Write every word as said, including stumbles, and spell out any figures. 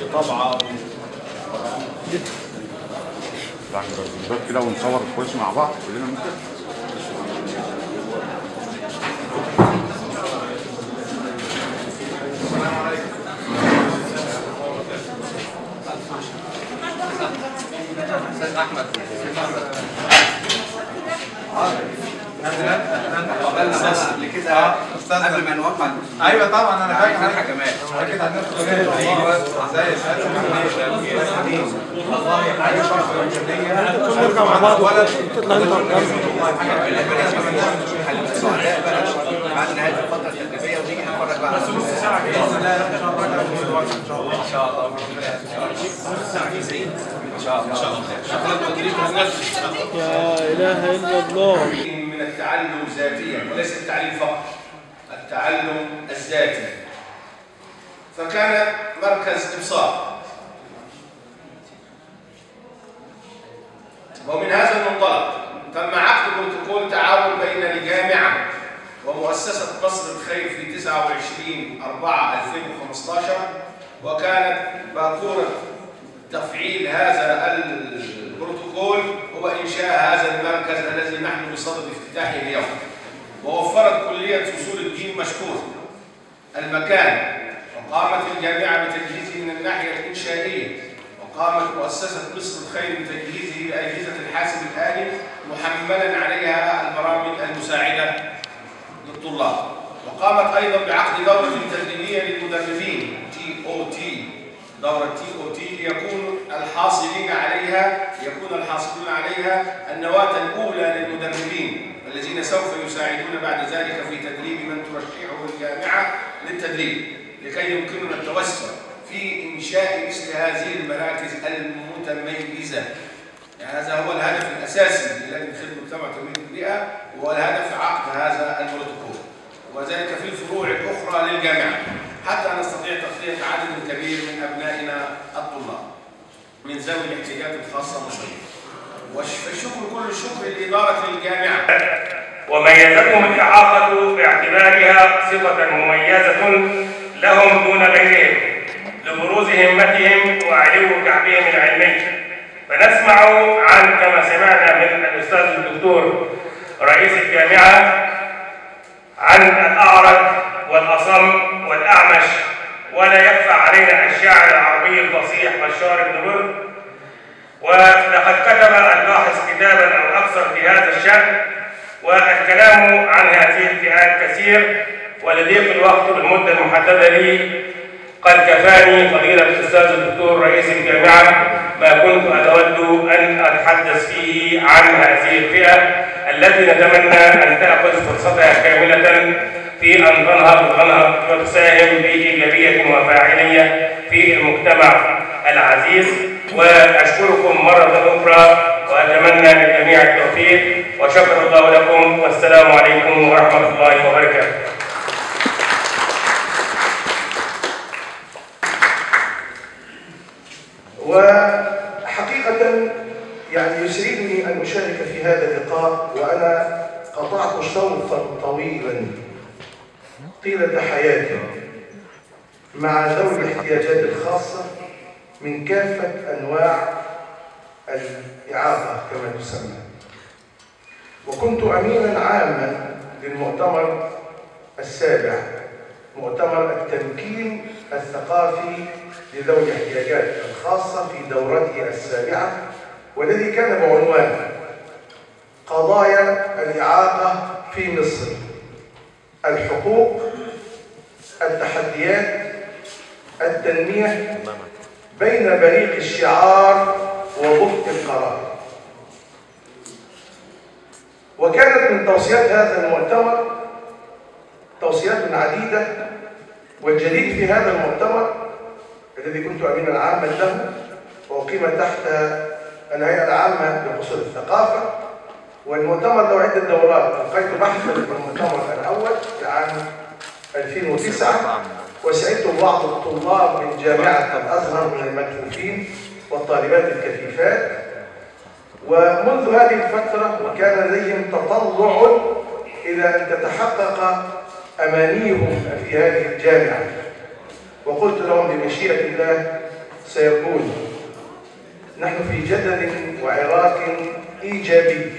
طبعا الباب كده ونصور كويس مع بعض كلنا ممكن. استاذ احمد قبلنا قبل كده استاذ قبل ما نوقع. ايوه طبعا انا فاكر حضرتك كمان اكيد هنفس ازاي ازاي نرجع مع بعض ولا تطلع انت بعد نهايه الفتره التدريبيه ونيجي نتفرج بقى بس نص ساعه باذن الله ان شاء الله ان شاء الله نص ساعه ان شاء الله ان شاء الله. لا اله الا الله. من التعلم ذاتيا وليس التعليم فقط، التعلم الذاتي. فكان مركز ابصار، ومن هذا المنطلق تم عقد بروتوكول تعاون بين الجامعه ومؤسسه قصر الخير في تسعة وعشرين أربعة ألفين وخمسة عشر، وكانت باكوره تفعيل هذا البروتوكول هو إنشاء هذا المركز الذي نحن بصدد افتتاحه اليوم. ووفرت كلية أصول الدين مشكور المكان، وقامت الجامعة بتجهيزه من الناحية الإنشائية، وقامت مؤسسة مصر الخير بتجهيزه بأجهزة الحاسب الآلي محملا عليها البرامج المساعدة للطلاب. وقامت أيضا بعقد دورة تدريبية للمدربين تي أو تي، دورة تي أو تي يكون الحاصلين عليها يكون الحاصلون عليها النواة الأولى للمدربين الذين سوف يساعدون بعد ذلك في تدريب من ترشحه الجامعة للتدريب، لكي يمكننا التوسع في إنشاء مثل هذه المراكز المتميزة. يعني هذا هو الهدف الأساسي للجنة خدمة مجتمع تنمية البيئة، وهو الهدف عقد هذا البروتوكول، وذلك في الفروع الأخرى للجامعة، حتى نستطيع تغطية عدد كبير من أبنائنا الطلاب من ذوي الاحتياجات الخاصة بالصحة. والشكر كل الشكر لإدارة الجامعة. وميزتهم الإعاقة باعتبارها صفة مميزة لهم دون غيرهم لبروز همتهم وعلو كعبهم العلمي. فنسمع عن كما سمعنا من الأستاذ الدكتور رئيس الجامعة عن الأعرج والأصم والأعمش، ولا يخفى علينا الشاعر العربي الفصيح بشار بن برد، ولقد كتب الباحث كتابا أو أكثر في هذا الشأن، والكلام عن هذه الفئات كثير، ولضيق الوقت بالمدة المحددة لي قد كفاني فضيلة الأستاذ الدكتور رئيس الجامعة ما كنت أود أن أتحدث فيه عن هذه الفئة التي نتمنى أن تأخذ فرصتها كاملة في أن تنهض وتنهض وتساهم بإيجابية وفاعلية في المجتمع العزيز. وأشكركم مرة أخرى وأتمنى للجميع التوفيق، وشكر الله لكم، والسلام عليكم ورحمة الله وبركاته. وحقيقة يعني يسعدني أن أشارك في هذا اللقاء وأنا قطعت شوطا طويلا طيلة حياتي مع ذوي الاحتياجات الخاصة من كافة أنواع الإعاقة كما تسمى، وكنت أمينا عاما للمؤتمر السابع، مؤتمر التمكين الثقافي لذوي الاحتياجات الخاصة في دورته السابعة، والذي كان بعنوان قضايا الإعاقة في مصر: الحقوق، التحديات، التنمية بين بريق الشعار وضبط القرار. وكانت من توصيات هذا المؤتمر توصيات عديدة، والجديد في هذا المؤتمر الذي كنت أمينا عاما له وأقيم تحت الهيئة العامة لأصول الثقافة، والمؤتمر له عدة دورات. ألقيت بحثا في المؤتمر الأول في عام ألفين وتسعة، وسعدت بعض الطلاب من جامعة الأزهر من المكفوفين والطالبات الكفيفات، ومنذ هذه الفترة وكان لديهم تطلع إلى أن تتحقق أمانيهم في هذه الجامعة، وقلت لهم بمشيئة الله سيكون نحن في جدل وعراك إيجابي